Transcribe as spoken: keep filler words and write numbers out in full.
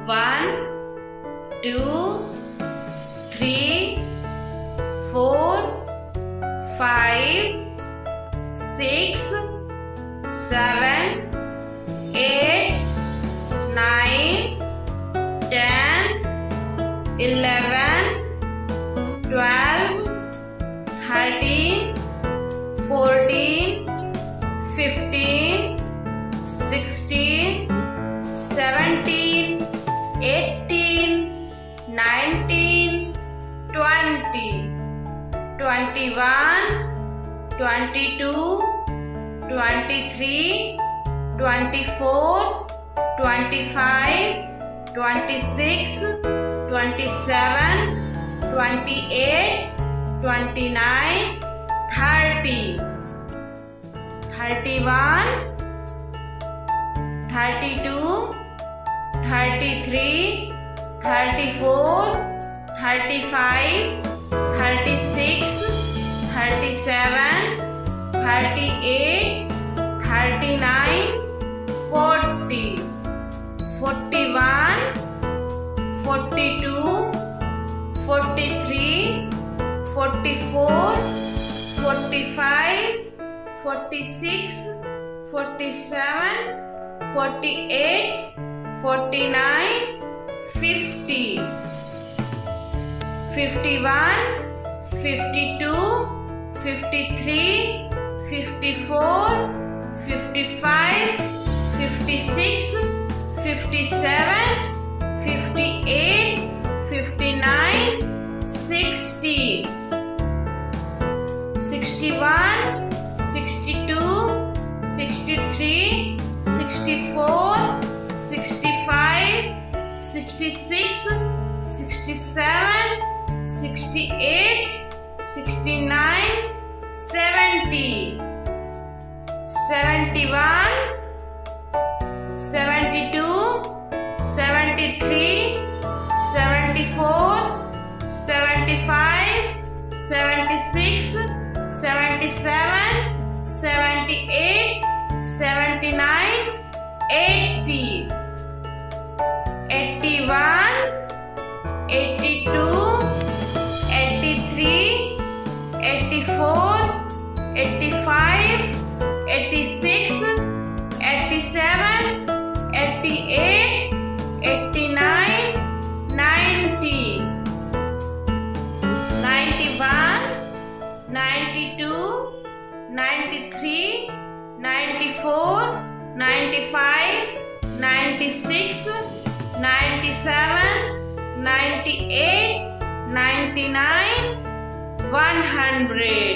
One, two, three, four, five, six, seven, eight, nine, ten, eleven, twelve, thirteen, fourteen, fifteen, sixteen, seventeen, eighteen, nineteen, twenty, twenty-one, twenty-two, twenty-three, twenty-four, twenty-five, twenty-six, twenty-seven, twenty-eight, twenty-nine, thirty, thirty-one, thirty-two, thirty-three, thirty-four, thirty-five, thirty-six, thirty-seven, thirty-eight, thirty-nine, forty, forty-one, forty-two, forty-three, forty-four, forty-five, forty-six, forty-seven, forty-eight, forty-nine, fifty, fifty-one, fifty-two, fifty-three, fifty-four, fifty-five, fifty-six, fifty-seven, fifty-eight, fifty-nine, sixty, sixty-one, sixty-two, sixty-three, sixty-four, sixty-five, sixty-six, sixty-seven, sixty-eight, sixty-nine, seventy, seventy-one, seventy-two, seventy-three, seventy-four, seventy-five, seventy-six, seventy-seven, seventy-eight, seventy-nine, eighty, eighty-one, eighty-two, eighty-three, eighty-four, eighty-five, eighty-six, eighty-seven, eighty-eight, eighty-nine, ninety, ninety-one, ninety-two, ninety-three, ninety-four, ninety-five, ninety-six, ninety-seven, ninety-eight, ninety-nine, one hundred.